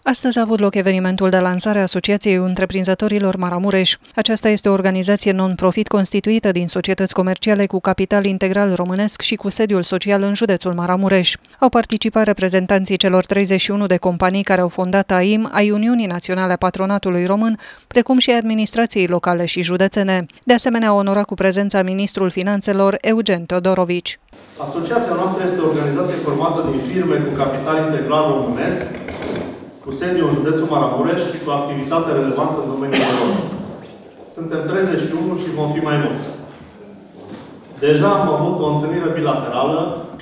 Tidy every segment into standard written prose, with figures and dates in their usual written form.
Astăzi a avut loc evenimentul de lansare a Asociației Întreprinzătorilor Maramureș. Aceasta este o organizație non-profit constituită din societăți comerciale cu capital integral românesc și cu sediul social în județul Maramureș. Au participat reprezentanții celor 31 de companii care au fondat AIM, ai Uniunii Naționale a Patronatului Român, precum și administrației locale și județene. De asemenea, a onorat cu prezența ministrul finanțelor Eugen Teodorovici. Asociația noastră este o organizație formată din firme cu capital integral românesc, cu sediu în județul Maramureș și cu activitate relevantă în domeniul lor. Suntem 31 și vom fi mai mulți. Deja am avut o întâlnire bilaterală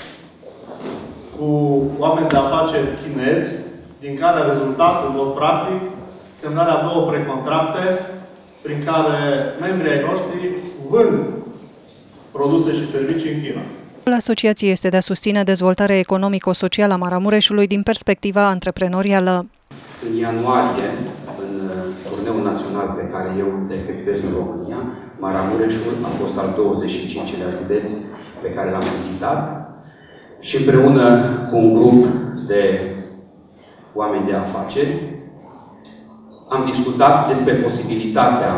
cu oameni de afaceri chinezi, din care a rezultat, în mod practic, semnarea a 2 precontracte prin care membrii ai noștri vând produse și servicii în China. Asociației este de a susține dezvoltarea economico-socială a Maramureșului din perspectiva antreprenorială. În ianuarie, în turneul național pe care eu îl efectuez în România, Maramureșul a fost al 25-lea județ pe care l-am vizitat și împreună cu un grup de oameni de afaceri am discutat despre posibilitatea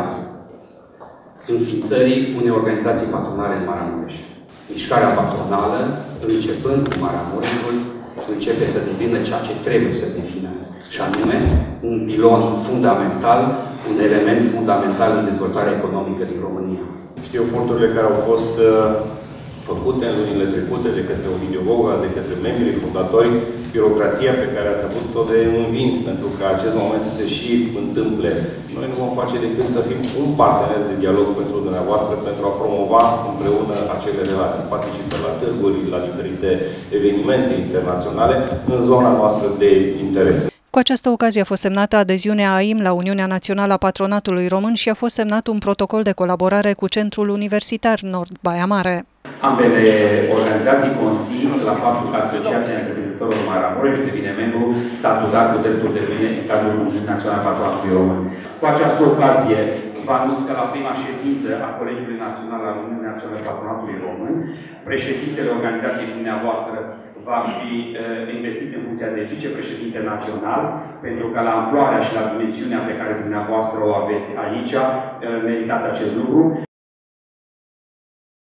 înființării unei organizații patronale în Maramureș. Mișcarea patronală, începând cu Maramureșul, începe să devină ceea ce trebuie să devină, și anume un pilon fundamental, un element fundamental în dezvoltarea economică din România. Știu eforturile care au fost făcute în lunile trecute de către Ovidiu Boga, de către membrii fondatori, birocrația pe care ați avut-o de învins pentru ca acest moment să se și întâmple. Noi nu vom face decât să fim un partener de dialog pentru dumneavoastră, pentru a promova împreună acele relații. Participăm la târguri, la diferite evenimente internaționale în zona noastră de interes. Cu această ocazie a fost semnată adeziunea AIM la Uniunea Națională a Patronatului Român și a fost semnat un protocol de colaborare cu Centrul Universitar Nord Baia Mare. Ambele organizații consideră la faptul că Asociația Întreprinzătorilor Maramureș devine membru statutat cu dreptul de pline în cadrul Uniunii Naționale a Patronatului Român. Cu această ocazie, vă anunț că la prima ședință a Colegiului Național al Uniunii Naționale a Patronatului Român, președintele organizației dumneavoastră va fi investit în funcția de vicepreședinte național, pentru că la amploarea și la dimensiunea pe care dumneavoastră o aveți aici, meritați acest lucru.